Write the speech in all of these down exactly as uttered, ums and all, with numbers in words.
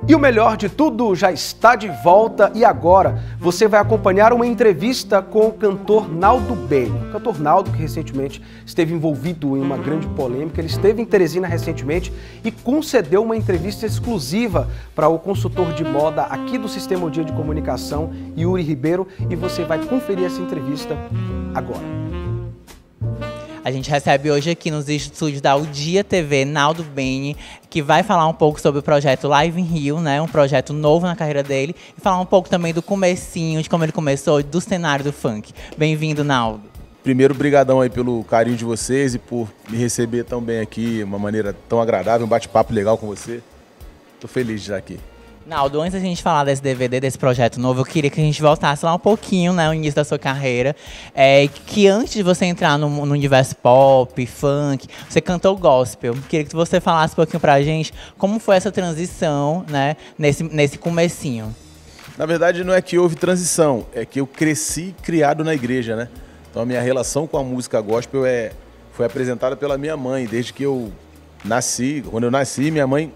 E o melhor de tudo já está de volta e agora você vai acompanhar uma entrevista com o cantor Naldo Bene. O cantor Naldo, que recentemente esteve envolvido em uma grande polêmica, ele esteve em Teresina recentemente e concedeu uma entrevista exclusiva para o consultor de moda aqui do Sistema O Dia de Comunicação, Yuri Ribeiro, e você vai conferir essa entrevista agora. A gente recebe hoje aqui nos estúdios da O Dia T V, Naldo Bene, que vai falar um pouco sobre o projeto Live in Rio, né? Um projeto novo na carreira dele, e falar um pouco também do comecinho, de como ele começou, do cenário do funk. Bem-vindo, Naldo. Primeiro, brigadão aí pelo carinho de vocês e por me receber tão bem aqui, de uma maneira tão agradável, um bate-papo legal com você. Tô feliz de estar aqui. Naldo, antes da gente falar desse D V D, desse projeto novo, eu queria que a gente voltasse lá um pouquinho, né, no início da sua carreira. É, que antes de você entrar no, no universo pop, funk, você cantou gospel. Queria que você falasse um pouquinho pra gente como foi essa transição, né, nesse, nesse comecinho. Na verdade, não é que houve transição, é que eu cresci criado na igreja, né? Então a minha relação com a música gospel é, foi apresentada pela minha mãe, desde que eu nasci. Quando eu nasci, minha mãe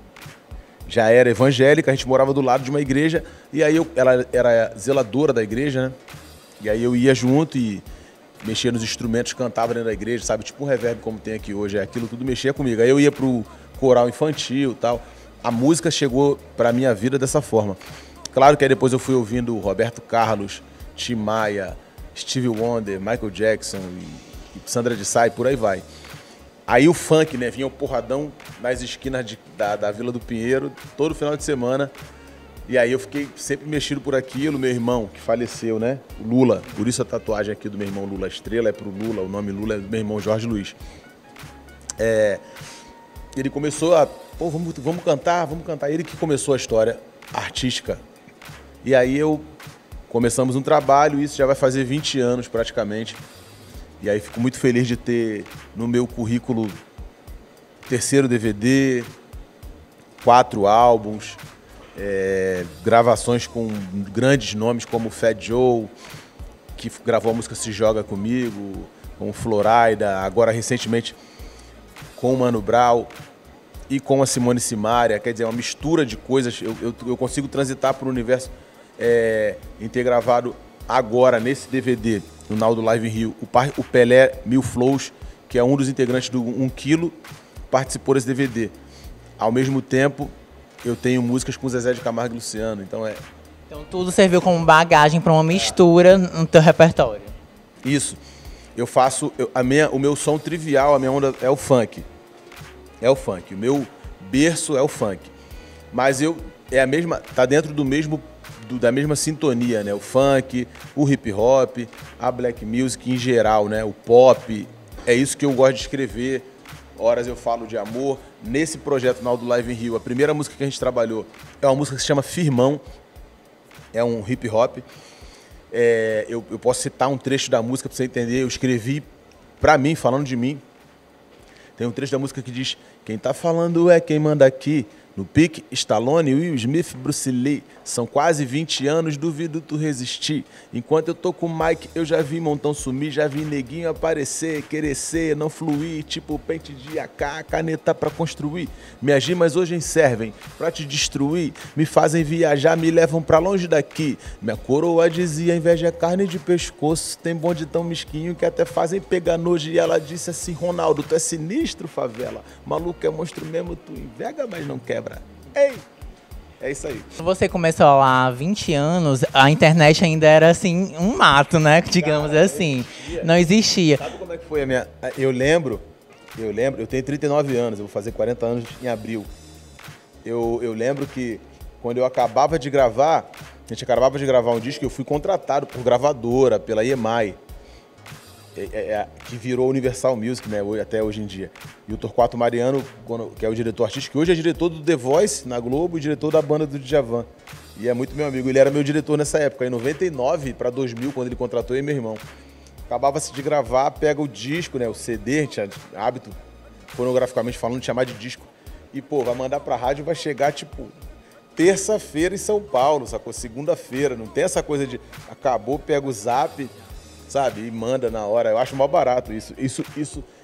já era evangélica, a gente morava do lado de uma igreja, e aí eu, ela era zeladora da igreja, né? E aí eu ia junto e mexia nos instrumentos, cantava dentro da igreja, sabe? Tipo um reverb como tem aqui hoje, é aquilo tudo mexia comigo. Aí eu ia pro coral infantil e tal. A música chegou pra minha vida dessa forma. Claro que aí depois eu fui ouvindo Roberto Carlos, Tim Maia, Stevie Wonder, Michael Jackson e, e Sandra de Sá, e por aí vai. Aí o funk, né, vinha o porradão nas esquinas de, da, da Vila do Pinheiro, todo final de semana. E aí eu fiquei sempre mexido por aquilo. Meu irmão, que faleceu, né, o Lula, por isso a tatuagem aqui do meu irmão Lula, a estrela é pro Lula, o nome Lula é do meu irmão Jorge Luiz. É, ele começou a, pô, vamos, vamos cantar, vamos cantar. Ele que começou a história artística. E aí eu, começamos um trabalho, isso já vai fazer vinte anos praticamente. E aí fico muito feliz de ter no meu currículo terceiro D V D, quatro álbuns, é, gravações com grandes nomes como Fat Joe, que gravou a música Se Joga Comigo, com Florida, agora recentemente com o Mano Brown e com a Simone Simaria. Quer dizer, uma mistura de coisas. Eu, eu, eu consigo transitar para o universo é, em ter gravado agora nesse D V D, no Naldo Live in Rio, o, par, o Pelé Mil Flows, que é um dos integrantes do um quilo, participou desse D V D. Ao mesmo tempo, eu tenho músicas com Zezé de Camargo e Luciano, então é... Então tudo serviu como bagagem para uma mistura no teu repertório. Isso. Eu faço... Eu, a minha, o meu som trivial, a minha onda é o funk. É o funk. O meu berço é o funk. Mas eu... É a mesma... Tá dentro do mesmo... da mesma sintonia, né? O funk, o hip hop, a black music em geral, né? O pop, é isso que eu gosto de escrever. Horas eu falo de amor. Nesse projeto Naldo Live in Rio, a primeira música que a gente trabalhou é uma música que se chama Firmão, é um hip hop. É, eu, eu posso citar um trecho da música para você entender. Eu escrevi pra mim, falando de mim. Tem um trecho da música que diz: quem tá falando é quem manda aqui. No pique, Stallone, Will Smith, Bruce Lee. São quase vinte anos, duvido tu resistir. Enquanto eu tô com o Mike, eu já vi montão sumir, já vi neguinho aparecer, querer ser, não fluir, tipo pente de A K, caneta pra construir. Minhas rimas hoje servem pra te destruir, me fazem viajar, me levam pra longe daqui. Minha coroa dizia, inveja é carne de pescoço, tem bonde tão mesquinho que até fazem pegar nojo. E ela disse assim, Ronaldo, tu é sinistro, favela. Maluco é monstro mesmo, tu invega, mas não quer. Ei! É isso aí. Você começou lá há vinte anos, a internet ainda era assim, um mato, né? Digamos Cara, assim. Existia. Não existia. Sabe como é que foi a minha... Eu lembro, eu lembro, eu tenho trinta e nove anos, eu vou fazer quarenta anos em abril. Eu, eu lembro que quando eu acabava de gravar, a gente acabava de gravar um disco, eu fui contratado por gravadora, pela E M I. É, é, que virou Universal Music, né, até hoje em dia. E o Torquato Mariano, quando, que é o diretor artístico, que hoje é diretor do The Voice na Globo e diretor da banda do Djavan. E é muito meu amigo. Ele era meu diretor nessa época, em noventa e nove para dois mil, quando ele contratou eu e meu irmão. Acabava-se de gravar, pega o disco, né, o C D, a gente tinha hábito, fonograficamente falando, de chamar de disco. E, pô, vai mandar pra rádio, vai chegar, tipo, terça-feira em São Paulo, sacou? Segunda-feira. Não tem essa coisa de acabou, pega o zap, sabe, e manda na hora. Eu acho mó barato isso. Isso, isso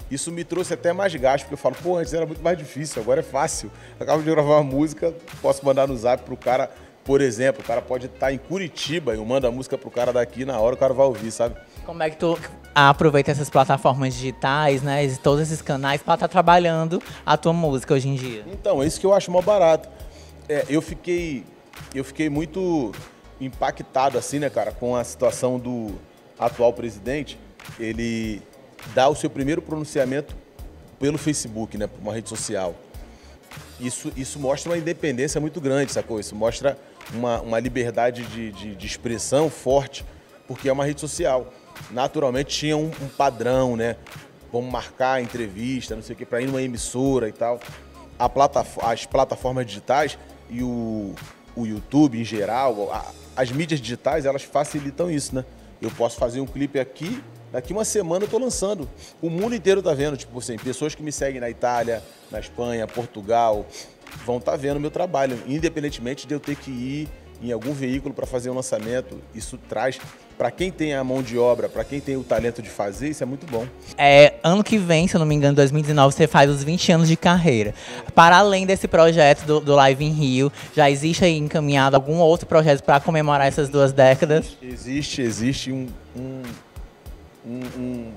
Isso me trouxe até mais gasto, porque eu falo, pô, antes era muito mais difícil, agora é fácil. Eu acabo de gravar uma música, posso mandar no zap pro cara, por exemplo, o cara pode estar em Curitiba, eu mando a música pro cara daqui, na hora o cara vai ouvir, sabe? Como é que tu aproveita essas plataformas digitais, né, todos esses canais para estar trabalhando a tua música hoje em dia? Então, é isso que eu acho mó barato. É, eu fiquei, eu fiquei muito impactado, assim, né, cara, com a situação do atual presidente. Ele dá o seu primeiro pronunciamento pelo Facebook, né, por uma rede social. Isso, isso mostra uma independência muito grande, sacou? Isso mostra uma, uma liberdade de, de, de expressão forte, porque é uma rede social. Naturalmente tinha um, um padrão, né? Vamos marcar a entrevista, não sei o que, para ir numa emissora e tal. A plataf- as plataformas digitais e o, o YouTube em geral, a, as mídias digitais, elas facilitam isso, né? Eu posso fazer um clipe aqui, daqui uma semana eu tô lançando. O mundo inteiro tá vendo, tipo assim, pessoas que me seguem na Itália, na Espanha, Portugal, vão estar tá vendo meu trabalho, independentemente de eu ter que ir em algum veículo para fazer um lançamento. Isso traz, para quem tem a mão de obra, para quem tem o talento de fazer, isso é muito bom. É, ano que vem, se eu não me engano, dois mil e dezenove, você faz os vinte anos de carreira. Para além desse projeto do, do Live in Rio, já existe aí encaminhado algum outro projeto para comemorar essas duas décadas? Existe, existe um, um, um, um,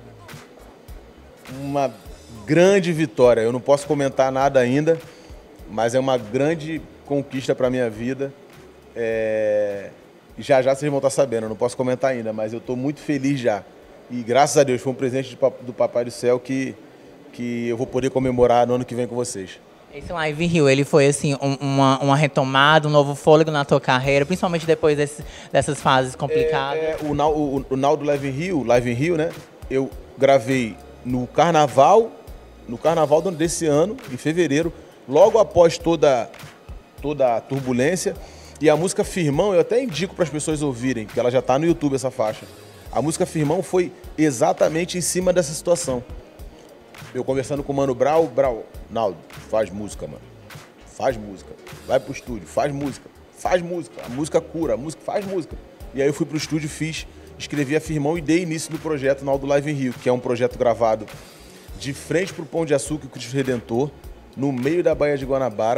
uma grande vitória. Eu não posso comentar nada ainda, mas é uma grande conquista para a minha vida. É... Já já vocês vão estar sabendo, eu não posso comentar ainda, mas eu estou muito feliz já. E graças a Deus foi um presente do Papai do Céu que, que eu vou poder comemorar no ano que vem com vocês. Esse Live in Rio, ele foi assim, um, uma, uma retomada, um novo fôlego na tua carreira, principalmente depois desse, dessas fases complicadas? É, é, o, o, o Now do Live in Rio, Live in Rio, né? Eu gravei no carnaval, no carnaval desse ano, em fevereiro, logo após toda, toda a turbulência. E a música Firmão, eu até indico para as pessoas ouvirem, porque ela já está no YouTube, essa faixa. A música Firmão foi exatamente em cima dessa situação. Eu conversando com o Mano Brau, Brau, Naldo, faz música, mano. Faz música. Vai pro estúdio, faz música. Faz música. A música cura, a música faz música. E aí eu fui pro estúdio, fiz, escrevi a Firmão e dei início no projeto Naldo Live in Rio, que é um projeto gravado de frente pro Pão de Açúcar e Cristo Redentor, no meio da Baía de Guanabara.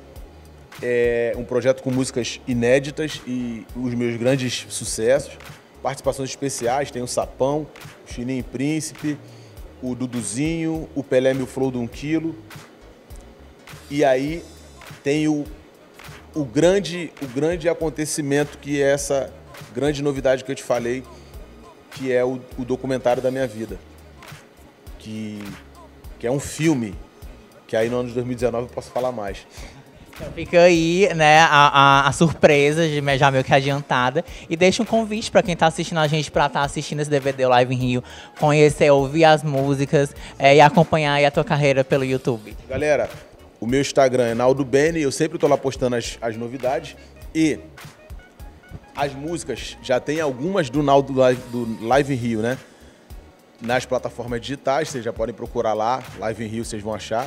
É um projeto com músicas inéditas e os meus grandes sucessos. Participações especiais, tem o Sapão, o Chininho Príncipe, o Duduzinho, o Pelé Mil Flow de um Quilo. E aí tem o, o, grande, o grande acontecimento, que é essa grande novidade que eu te falei, que é o, o documentário da minha vida. Que, que é um filme, que aí no ano de dois mil e dezenove eu posso falar mais. Então fica aí, né, a, a, a surpresa, de, já meio que adiantada. E deixa um convite para quem está assistindo a gente, para estar tá assistindo esse D V D Live in Rio, conhecer, ouvir as músicas é, e acompanhar aí a tua carreira pelo YouTube. Galera, o meu Instagram é Naldo Bene, eu sempre estou lá postando as, as novidades. E as músicas, já tem algumas do Naldo Live, do Live in Rio, né? Nas plataformas digitais, vocês já podem procurar lá, Live in Rio vocês vão achar.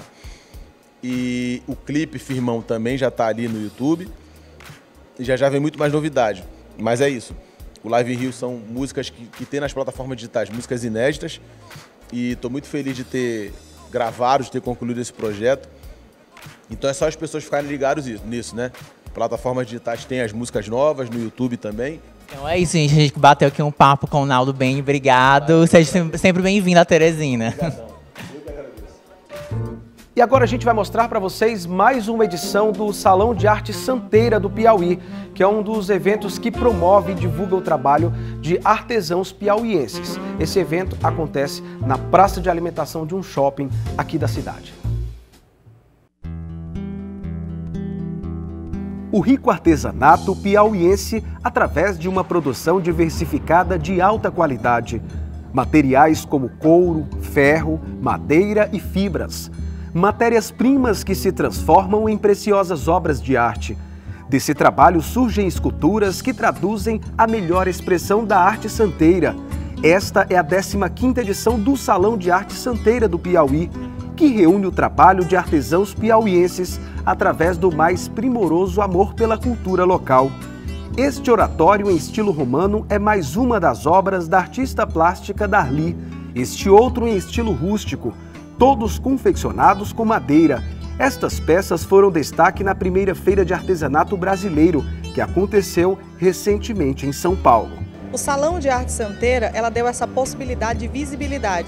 E o clipe Firmão também já está ali no YouTube. E já já vem muito mais novidade. Mas é isso. O Live in Rio são músicas que, que tem nas plataformas digitais, músicas inéditas. E estou muito feliz de ter gravado, de ter concluído esse projeto. Então é só as pessoas ficarem ligadas nisso, né? Plataformas digitais tem as músicas novas, no YouTube também. Então é isso, gente. A gente bateu aqui um papo com o Naldo Bene. Obrigado. Seja sempre bem-vindo à Teresina. Obrigadão. E agora a gente vai mostrar para vocês mais uma edição do Salão de Arte Santeira do Piauí, que é um dos eventos que promove e divulga o trabalho de artesãos piauienses. Esse evento acontece na praça de alimentação de um shopping aqui da cidade. O rico artesanato piauiense através de uma produção diversificada de alta qualidade. Materiais como couro, ferro, madeira e fibras. Matérias-primas que se transformam em preciosas obras de arte. Desse trabalho surgem esculturas que traduzem a melhor expressão da arte santeira. Esta é a décima quinta edição do Salão de Arte Santeira do Piauí, que reúne o trabalho de artesãos piauienses através do mais primoroso amor pela cultura local. Este oratório em estilo romano é mais uma das obras da artista plástica Darli, este outro em estilo rústico, todos confeccionados com madeira. Estas peças foram destaque na primeira Feira de Artesanato Brasileiro, que aconteceu recentemente em São Paulo. O Salão de Arte Santeira, ela deu essa possibilidade de visibilidade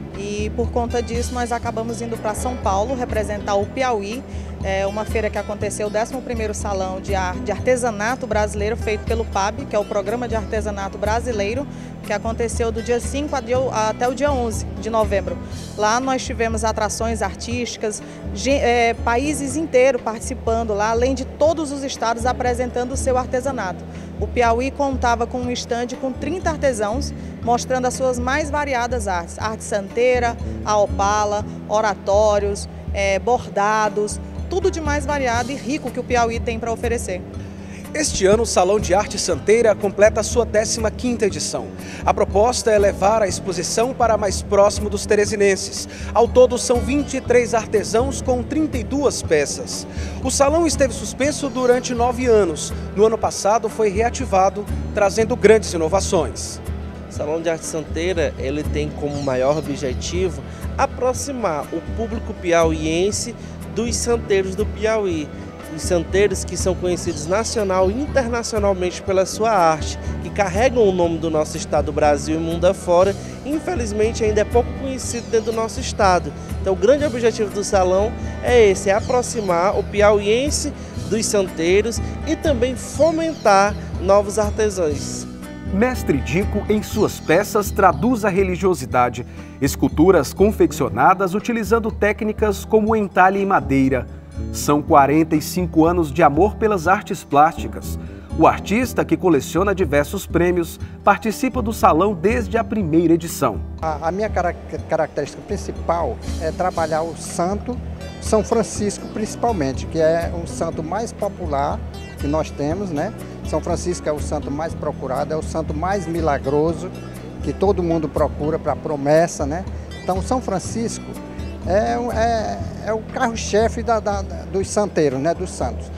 e por conta disso nós acabamos indo para São Paulo representar o Piauí, é uma feira que aconteceu, o décimo primeiro Salão de, Ar, de Artesanato Brasileiro feito pelo P A B, que é o Programa de Artesanato Brasileiro, que aconteceu do dia cinco até o dia onze de novembro. Lá nós tivemos atrações artísticas, é, países inteiros participando lá, além de todos os estados apresentando o seu artesanato. O Piauí contava com um estande com trinta artesãos, mostrando as suas mais variadas artes. Arte santeira, a opala, oratórios, é, bordados, tudo de mais variado e rico que o Piauí tem para oferecer. Este ano, o Salão de Arte Santeira completa a sua décima quinta edição. A proposta é levar a exposição para mais próximo dos teresinenses. Ao todo, são vinte e três artesãos com trinta e duas peças. O salão esteve suspenso durante nove anos. No ano passado, foi reativado, trazendo grandes inovações. O Salão de Arte Santeira, ele tem como maior objetivo aproximar o público piauiense dos santeiros do Piauí. Os santeiros que são conhecidos nacional e internacionalmente pela sua arte, que carregam o nome do nosso estado, Brasil e mundo afora, infelizmente ainda é pouco conhecido dentro do nosso estado. Então o grande objetivo do salão é esse, é aproximar o piauiense dos santeiros e também fomentar novos artesãos. Mestre Dico, em suas peças, traduz a religiosidade, esculturas confeccionadas utilizando técnicas como o entalhe em madeira. São quarenta e cinco anos de amor pelas artes plásticas. O artista, que coleciona diversos prêmios, participa do salão desde a primeira edição. A, a minha característica principal é trabalhar o santo São Francisco, principalmente, que é o santo mais popular que nós temos, né? São Francisco é o santo mais procurado, é o santo mais milagroso, que todo mundo procura para promessa, né? Então, São Francisco é, é, é o carro-chefe da, da, dos santeiros, né? Dos santos.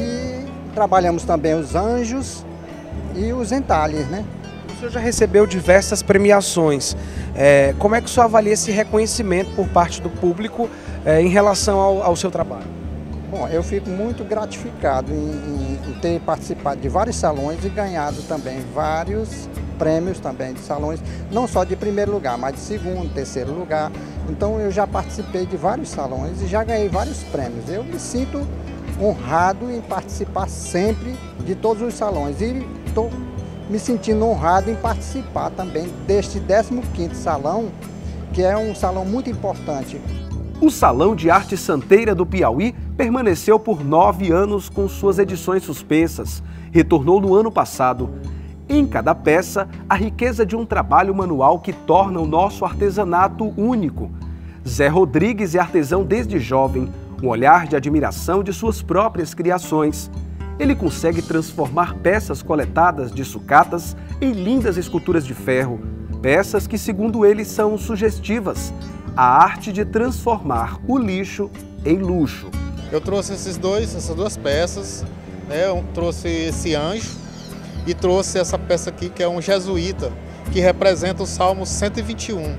E trabalhamos também os anjos e os entalhes, né? O senhor já recebeu diversas premiações. É, como é que o senhor avalia esse reconhecimento por parte do público é, em relação ao, ao seu trabalho? Bom, eu fico muito gratificado em, em, em ter participado de vários salões e ganhado também vários prêmios também de salões, não só de primeiro lugar, mas de segundo, terceiro lugar. Então eu já participei de vários salões e já ganhei vários prêmios. Eu me sinto honrado em participar sempre de todos os salões e estou me sentindo honrado em participar também deste décimo quinto salão, que é um salão muito importante. O Salão de Arte Santeira do Piauí permaneceu por nove anos com suas edições suspensas. Retornou no ano passado. Em cada peça, a riqueza de um trabalho manual que torna o nosso artesanato único. Zé Rodrigues é artesão desde jovem, um olhar de admiração de suas próprias criações. Ele consegue transformar peças coletadas de sucatas em lindas esculturas de ferro. Peças que, segundo ele, são sugestivas. A arte de transformar o lixo em luxo. Eu trouxe esses dois, essas duas peças, né? Eu trouxe esse anjo e trouxe essa peça aqui que é um jesuíta, que representa o Salmo cento e vinte e um.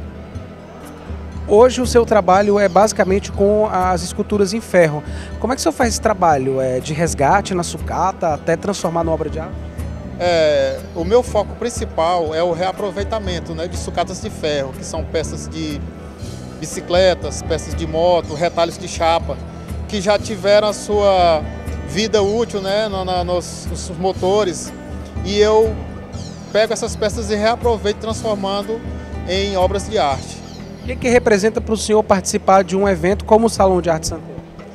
Hoje o seu trabalho é basicamente com as esculturas em ferro. Como é que o senhor faz esse trabalho? É de resgate na sucata até transformar numa obra de arte? É, o meu foco principal é o reaproveitamento, né, de sucatas de ferro, que são peças de bicicletas, peças de moto, retalhos de chapa, que já tiveram a sua vida útil, né, no, na, nos, nos motores, e eu pego essas peças e reaproveito transformando em obras de arte. O que, que representa para o senhor participar de um evento como o Salão de Arte Santeira?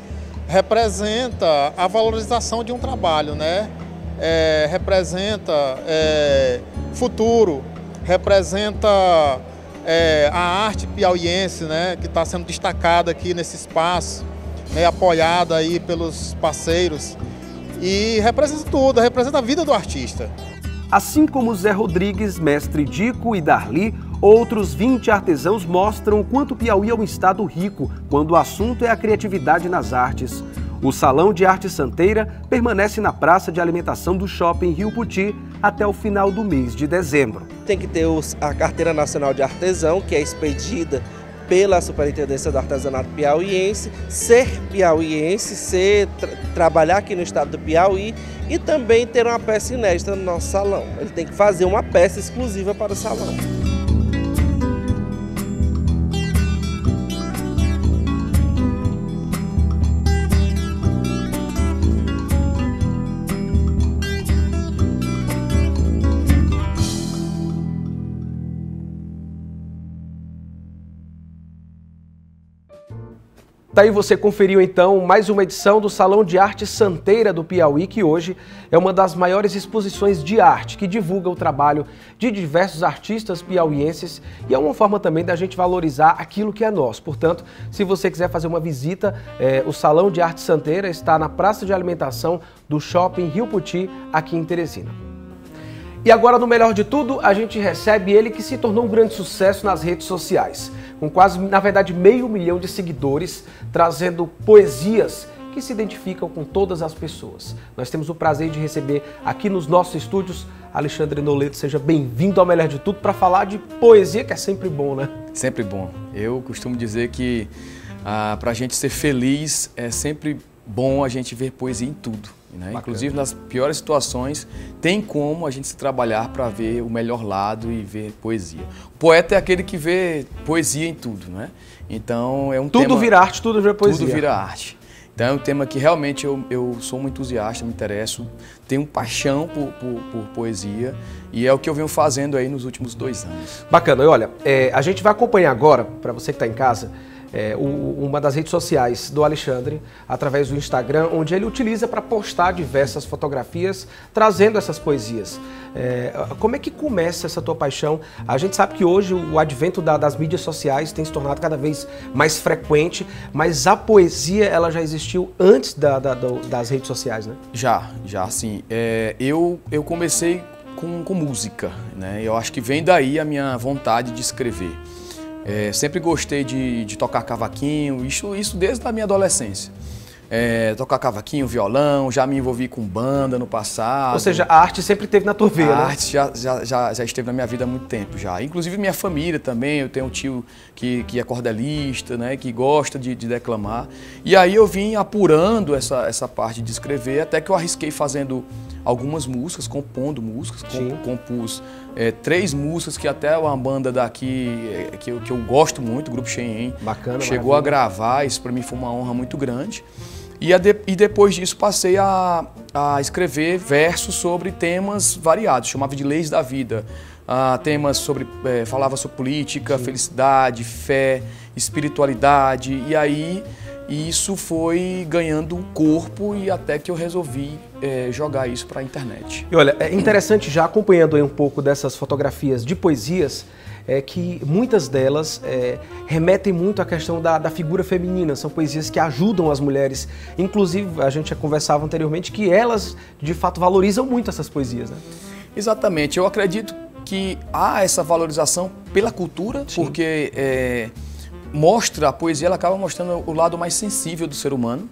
Representa a valorização de um trabalho, né? É, representa é, futuro, representa é, a arte piauiense, né, que está sendo destacada aqui nesse espaço, né, apoiada aí pelos parceiros, e representa tudo, representa a vida do artista. Assim como Zé Rodrigues, Mestre Dico e Darli, outros vinte artesãos mostram o quanto o Piauí é um estado rico quando o assunto é a criatividade nas artes. O Salão de Arte Santeira permanece na praça de alimentação do Shopping Rio Puti até o final do mês de dezembro. Tem que ter os, a Carteira Nacional de Artesão, que é expedida pela Superintendência do Artesanato Piauiense, ser piauiense, ser, tra trabalhar aqui no estado do Piauí e também ter uma peça inédita no nosso salão. Ele tem que fazer uma peça exclusiva para o salão. Daí você conferiu então mais uma edição do Salão de Arte Santeira do Piauí, que hoje é uma das maiores exposições de arte que divulga o trabalho de diversos artistas piauienses e é uma forma também da gente valorizar aquilo que é nosso. Portanto, se você quiser fazer uma visita, é, o Salão de Arte Santeira está na praça de alimentação do Shopping Rio Puti, aqui em Teresina. E agora, no melhor de tudo, a gente recebe ele que se tornou um grande sucesso nas redes sociais, com quase, na verdade, meio milhão de seguidores, trazendo poesias que se identificam com todas as pessoas. Nós temos o prazer de receber aqui nos nossos estúdios Alexandre Noleto. Seja bem-vindo ao Melhor de Tudo para falar de poesia, que é sempre bom, né? Sempre bom. Eu costumo dizer que ah, para a gente ser feliz é sempre bom a gente ver poesia em tudo. Né? Inclusive nas piores situações, tem como a gente se trabalhar para ver o melhor lado e ver poesia. O poeta é aquele que vê poesia em tudo, né? Então é um tudo tema... vira arte, tudo vira poesia. Tudo vira arte. Então é um tema que realmente eu, eu sou um entusiasta, me interesso, tenho paixão por, por, por poesia e é o que eu venho fazendo aí nos últimos dois anos. Bacana. E olha, é, a gente vai acompanhar agora, para você que está em casa, É, o, uma das redes sociais do Alexandre, através do Instagram, onde ele utiliza para postar diversas fotografias, trazendo essas poesias. É, como é que começa essa tua paixão? A gente sabe que hoje o advento da, das mídias sociais tem se tornado cada vez mais frequente, mas a poesia ela já existiu antes da, da, das redes sociais, né? Já, já sim. É, eu, eu comecei com, com música, né? Eu acho que vem daí a minha vontade de escrever. É, sempre gostei de, de tocar cavaquinho, isso, isso desde a minha adolescência. É, tocar cavaquinho, violão, já me envolvi com banda no passado. Ou seja, a arte sempre esteve na tua veia, A né? arte já, já, já, já esteve na minha vida há muito tempo já. Inclusive minha família também, eu tenho um tio que, que é cordelista, né, que gosta de, de declamar. E aí eu vim apurando essa, essa parte de escrever, até que eu arrisquei fazendo algumas músicas, compondo músicas, comp, compus é, três músicas que até uma banda daqui é, que, eu, que eu gosto muito, o Grupo Cheyenne, Bacana, chegou maravilha. a gravar, isso para mim foi uma honra muito grande. E, a de, e depois disso passei a, a escrever versos sobre temas variados, chamava de leis da vida. Ah, temas sobre, é, falava sobre política, Sim. felicidade, fé, espiritualidade, e aí isso foi ganhando um corpo e até que eu resolvi é, jogar isso para a internet. E olha, é interessante, já acompanhando aí um pouco dessas fotografias de poesias, é que muitas delas é, remetem muito à questão da, da figura feminina, são poesias que ajudam as mulheres, inclusive a gente já conversava anteriormente que elas de fato valorizam muito essas poesias, né? Exatamente, eu acredito que há essa valorização pela cultura, Sim. porque é, mostra, a poesia ela acaba mostrando o lado mais sensível do ser humano.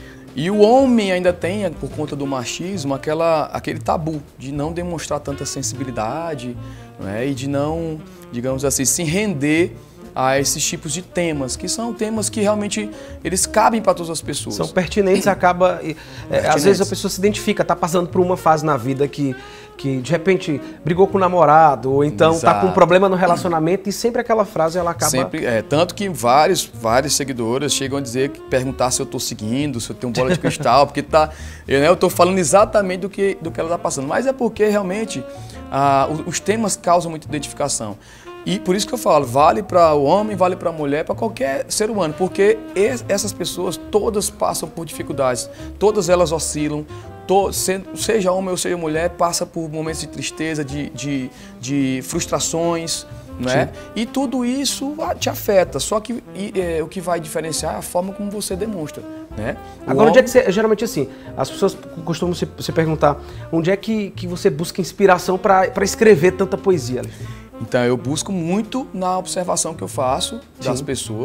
E o homem ainda tem, por conta do machismo, aquela, aquele tabu de não demonstrar tanta sensibilidade, né, e de não, digamos assim, se render a esses tipos de temas, que são temas que realmente eles cabem para todas as pessoas. São pertinentes, acaba... É, pertinentes. Às vezes a pessoa se identifica, está passando por uma fase na vida que, que de repente brigou com o namorado, ou então está com um problema no relacionamento, e sempre aquela frase ela acaba... Sempre, é, tanto que vários, vários seguidores chegam a dizer, perguntar se eu estou seguindo, se eu tenho bola de cristal, porque tá, eu né, estou falando exatamente do que, do que ela está passando. Mas é porque realmente ah, os temas causam muita identificação. E por isso que eu falo, vale para o homem, vale para a mulher, para qualquer ser humano, porque essas pessoas todas passam por dificuldades, todas elas oscilam, to, seja homem ou seja mulher, passa por momentos de tristeza, de, de, de frustrações, né? E tudo isso te afeta, só que e, é, o que vai diferenciar é a forma como você demonstra, né? Agora, homem... onde é que você, geralmente assim, as pessoas costumam se, se perguntar, onde é que, que você busca inspiração para escrever tanta poesia? Então eu busco muito na observação que eu faço das Sim. pessoas,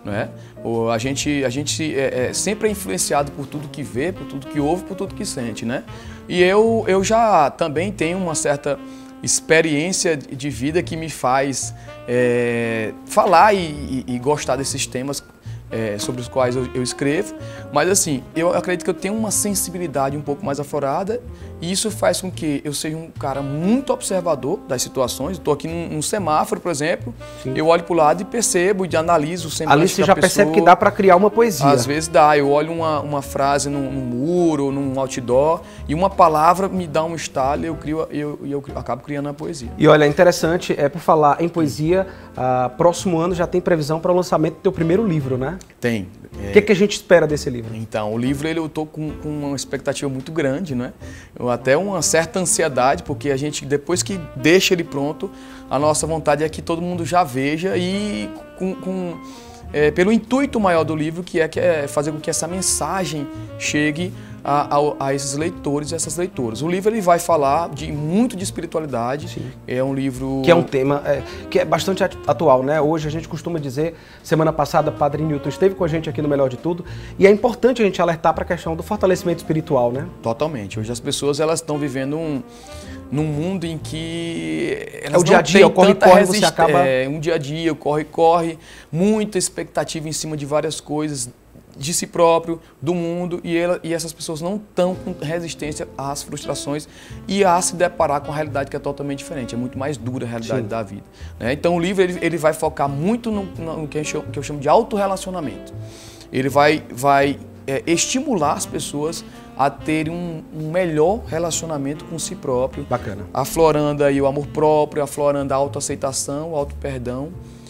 não é? O, a gente, a gente é, é, sempre é influenciado por tudo que vê, por tudo que ouve, por tudo que sente, né? E eu, eu já também tenho uma certa experiência de vida que me faz é, falar e, e, e gostar desses temas É, sobre os quais eu, eu escrevo, mas assim, eu acredito que eu tenho uma sensibilidade um pouco mais aflorada e isso faz com que eu seja um cara muito observador das situações. Estou aqui num, num semáforo, por exemplo, Sim. eu olho para o lado e percebo e analiso o semblante Ali você da já pessoa. percebe que dá para criar uma poesia. Às vezes dá, eu olho uma, uma frase num, num muro, num outdoor e uma palavra me dá um estalo e eu, crio, eu, eu, eu acabo criando a poesia. E olha, é interessante, é por falar em poesia, uh, próximo ano já tem previsão para o lançamento do teu primeiro livro, né? Tem. O é... que, que a gente espera desse livro? Então, o livro ele, eu estou com, com uma expectativa muito grande, né? Eu, até uma certa ansiedade, porque a gente, depois que deixa ele pronto, a nossa vontade é que todo mundo já veja e com, com, é, pelo intuito maior do livro, que é, que é fazer com que essa mensagem chegue A, a, a esses leitores e essas leitoras. O livro ele vai falar de muito de espiritualidade. Sim. É um livro... Que é um tema é, que é bastante atual, né? Hoje a gente costuma dizer, semana passada, o Padre Newton esteve com a gente aqui no Melhor de Tudo, e é importante a gente alertar para a questão do fortalecimento espiritual, né? Totalmente. Hoje as pessoas elas estão vivendo um, num mundo em que elas é o dia a dia, o corre-corre, você acaba... É um dia a dia, o corre-corre, muita expectativa em cima de várias coisas, de si próprio, do mundo, e, ela, e essas pessoas não estão com resistência às frustrações e a se deparar com a realidade que é totalmente diferente, é muito mais dura a realidade Sim. da vida. Né? Então o livro ele, ele vai focar muito no, no que, eu chamo, que eu chamo de autorrelacionamento. Ele vai, vai é, estimular as pessoas a terem um, um melhor relacionamento com si próprio. Bacana. Aflorando aí o amor próprio, aflorando a autoaceitação, o auto-perdão,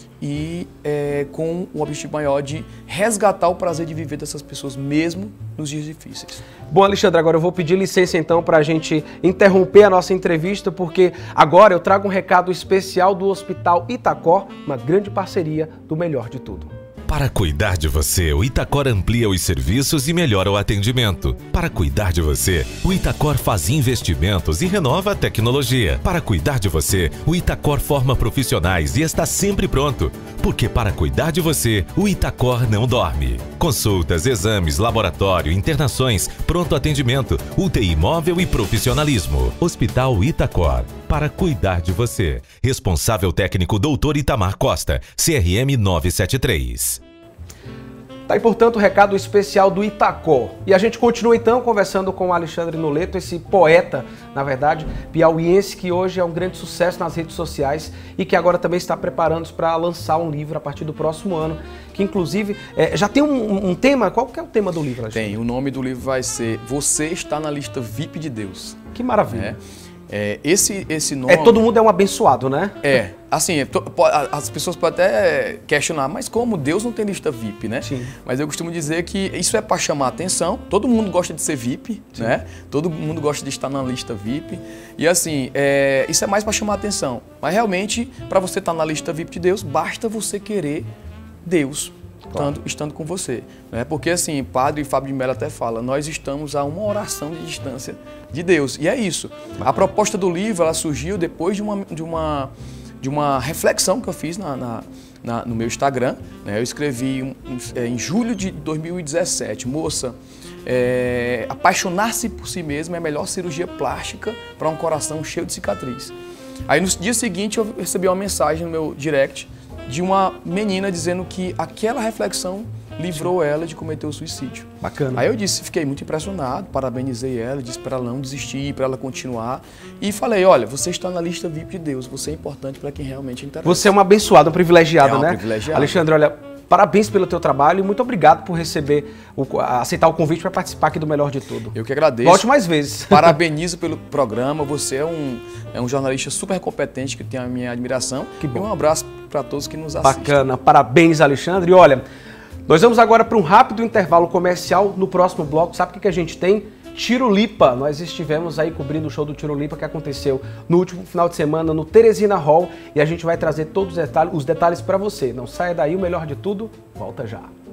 e é, com o objetivo maior de resgatar o prazer de viver dessas pessoas, mesmo nos dias difíceis. Bom, Alexandre, agora eu vou pedir licença então para a gente interromper a nossa entrevista, porque agora eu trago um recado especial do Hospital Itacor, uma grande parceria do Melhor de Tudo. Para cuidar de você, o Itacor amplia os serviços e melhora o atendimento. Para cuidar de você, o Itacor faz investimentos e renova a tecnologia. Para cuidar de você, o Itacor forma profissionais e está sempre pronto. Porque para cuidar de você, o Itacor não dorme. Consultas, exames, laboratório, internações, pronto atendimento, U T I móvel e profissionalismo. Hospital Itacor. Para cuidar de você. Responsável técnico doutor Itamar Costa, C R M nove sete três. Tá aí, portanto, o recado especial do Itacor. E a gente continua, então, conversando com o Alexandre Noleto, esse poeta, na verdade, piauiense, que hoje é um grande sucesso nas redes sociais e que agora também está preparando-se para lançar um livro a partir do próximo ano, que, inclusive, é, já tem um, um tema. Qual que é o tema do livro, Alexandre? Tem. O nome do livro vai ser Você Está na Lista V I P de Deus. Que maravilha. É. É, esse, esse nome... É, todo mundo é um abençoado, né? É, assim, as pessoas podem até questionar, mas como Deus não tem lista V I P, né? Sim. Mas eu costumo dizer que isso é para chamar a atenção, todo mundo gosta de ser V I P, Sim. né? Todo mundo gosta de estar na lista V I P, e assim, é, isso é mais para chamar a atenção. Mas realmente, para você estar na lista V I P de Deus, basta você querer Deus. Estando, estando com você, né? Porque assim, o padre Fábio de Mello até fala, nós estamos a uma oração de distância de Deus, e é isso. A proposta do livro, ela surgiu depois de uma, de uma, de uma reflexão que eu fiz na, na, na, no meu Instagram, né? Eu escrevi um, um, é, em julho de dois mil e dezessete, moça, é, apaixonar-se por si mesmo é a melhor cirurgia plástica para um coração cheio de cicatriz. Aí no dia seguinte eu recebi uma mensagem no meu direct, de uma menina dizendo que aquela reflexão livrou Sim. ela de cometer o suicídio. Bacana. Aí eu disse, fiquei muito impressionado, parabenizei ela, disse para ela não desistir, para ela continuar. E falei, olha, você está na lista V I P de Deus, você é importante para quem realmente interessa. Você é uma abençoada, uma privilegiada, é uma né? privilegiada. Alexandre, olha, parabéns pelo teu trabalho e muito obrigado por receber, o, aceitar o convite para participar aqui do Melhor de Tudo. Eu que agradeço. Volte mais vezes. Parabenizo pelo programa, você é um, é um jornalista super competente que tem a minha admiração. Que bom. E um abraço para todos que nos assistem. Bacana, parabéns, Alexandre. E olha, nós vamos agora para um rápido intervalo comercial. No próximo bloco, sabe o que a gente tem? Tirolipa. Nós estivemos aí cobrindo o show do Tirolipa que aconteceu no último final de semana no Teresina Hall e a gente vai trazer todos os detalhes, os detalhes para você. Não saia daí, o Melhor de Tudo volta já.